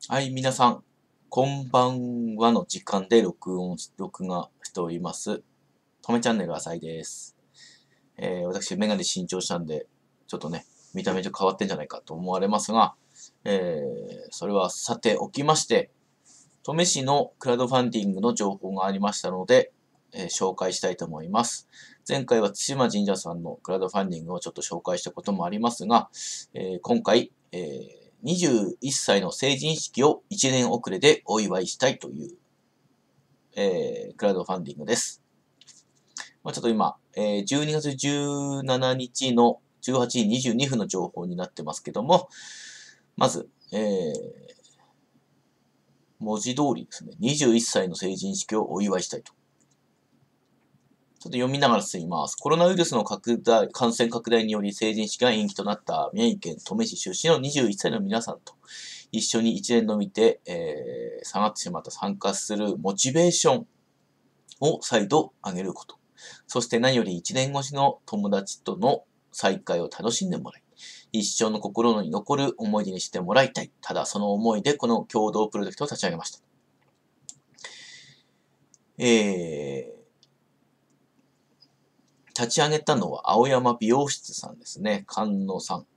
はい、皆さん、こんばんはの時間で録画しております。とめチャンネル浅井です。私、メガネ新調したんで、ちょっとね、見た目と変わってんじゃないかと思われますが、それはさておきまして、登米市のクラウドファンディングの情報がありましたので、紹介したいと思います。前回は対馬神社さんのクラウドファンディングをちょっと紹介したこともありますが、今回、21歳の成人式を1年遅れでお祝いしたいという、クラウドファンディングです。ちょっと今、12月17日の18時22分の情報になってますけども、まず、文字通りですね、21歳の成人式をお祝いしたいと。ちょっと読みながら進みます。コロナウイルスの感染拡大により成人式が延期となった宮城県登米市出身の21歳の皆さんと一緒に一年のみて、下がってしまった参加するモチベーションを再度上げること。そして何より1年越しの友達との再会を楽しんでもらい、一生の心に残る思い出にしてもらいたい。ただその思いでこの共同プロジェクトを立ち上げました。立ち上げたのは青山美容室さんですね。菅野さん。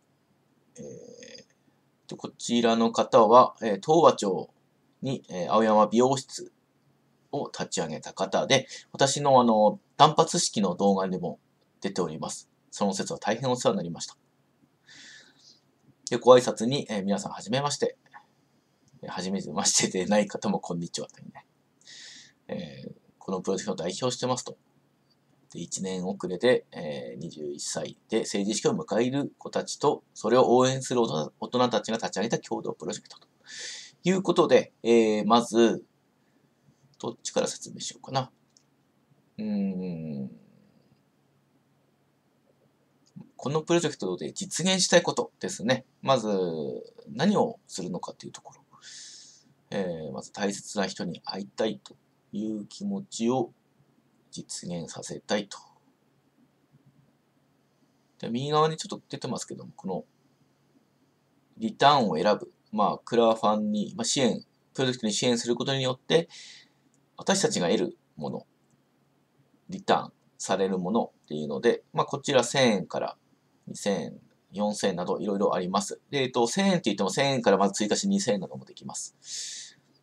こちらの方は、東和町に、青山美容室を立ち上げた方で、私の断髪式の動画でも出ております。その説は大変お世話になりました。で、ご挨拶に、皆さんはじめまして。はじめましてでない方もこんにちはというね。このプロジェクトを代表してますと。で1年遅れで、21歳で成人式を迎える子たちと、それを応援する大人たちが立ち上げた共同プロジェクトということで、まず、どっちから説明しようかな。このプロジェクトで実現したいことですね。まず、何をするのかというところ。まず大切な人に会いたいという気持ちを実現させたいと。で右側にちょっと出てますけども、このリターンを選ぶ。クラファンに、支援、プロジェクトに支援することによって、私たちが得るもの、リターンされるものっていうので、こちら1000円から2000円、4000円などいろいろあります。で、1000円って言っても1000円からまず追加して2000円などもできます。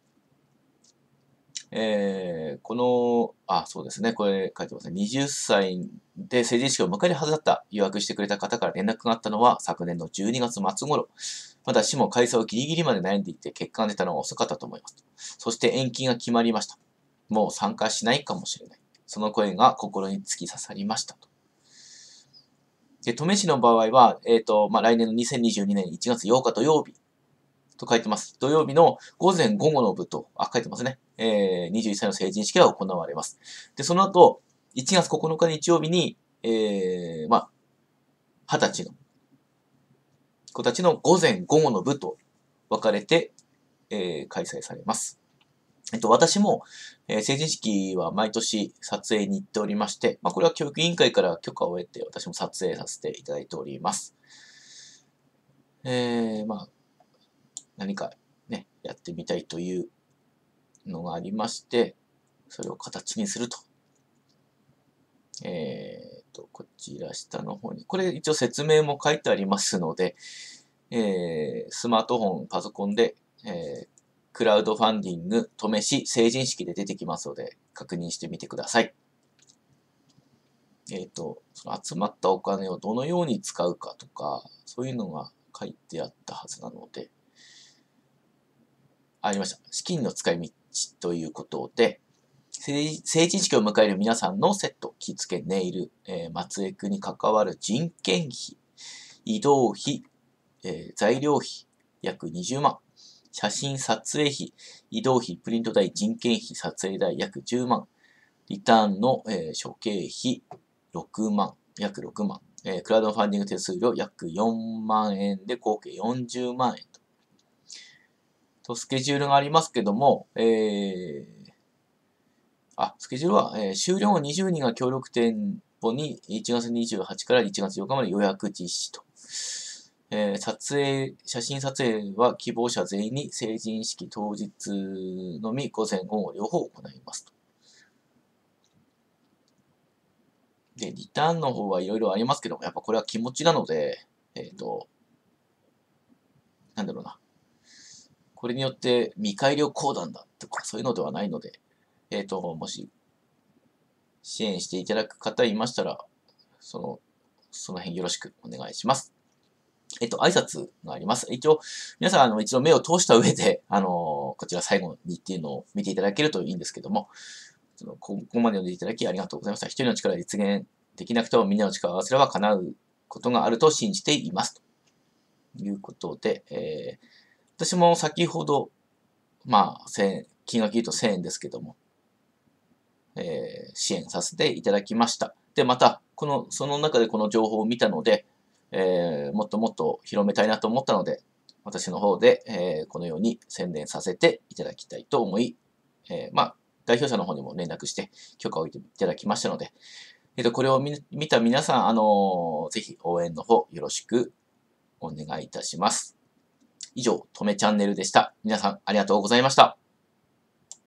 そうですね。これ書いてますね。20歳で成人式を迎えるはずだった予約してくれた方から連絡があったのは昨年の12月末頃。まだ市も開催をギリギリまで悩んでいて結果が出たのは遅かったと思います。そして延期が決まりました。もう参加しないかもしれない。その声が心に突き刺さりましたと。で、登米市の場合は、来年の2022年1月8日土曜日と書いてます。土曜日の午前午後の部と、書いてますね。21歳の成人式が行われます。で、その後、1月9日日曜日に、20歳の子たちの午前午後の部と分かれて、開催されます。私も、成人式は毎年撮影に行っておりまして、これは教育委員会から許可を得て、私も撮影させていただいております。何かね、やってみたいというのがありまして、それを形にすると。こちら下の方に、これ一応説明も書いてありますので、スマートフォン、パソコンで、クラウドファンディング、登米市成人式で出てきますので、確認してみてください。その集まったお金をどのように使うかとか、そういうのが書いてあったはずなので、ありました。資金の使い道ということで、成人式を迎える皆さんのセット、着付け、ネイル、松江区に関わる人件費、移動費、材料費、約20万。写真撮影費、移動費、プリント代、人件費、撮影代、約10万。リターンの、諸経費、6万、約6万。クラウドファンディング手数料、約4万円で合計40万円と。スケジュールがありますけども、スケジュールは、終了後20人が協力店舗に1月28から1月8日まで予約実施と。 写真撮影は希望者全員に成人式当日のみ午前午後両方行いますと。で、リターンの方はいろいろありますけども、やっぱこれは気持ちなので、なんだろうな。これによって見返りをこうなんだとかそういうのではないので、もし支援していただく方いましたら、その辺よろしくお願いします。挨拶があります。一応、皆さん、一度目を通した上で、こちら最後にっていうのを見ていただけるといいんですけども、ここまで読んでいただきありがとうございました。一人の力で実現できなくてもみんなの力を合わせれば叶うことがあると信じています。ということで、私も先ほど、まあ、金額言うと1000円ですけども、支援させていただきました。で、また、その中でこの情報を見たので、もっともっと広めたいなと思ったので、私の方で、このように宣伝させていただきたいと思い、まあ、代表者の方にも連絡して許可をいただきましたので、これを見た皆さん、ぜひ応援の方よろしくお願いいたします。以上、とめチャンネルでした。皆さんありがとうございました。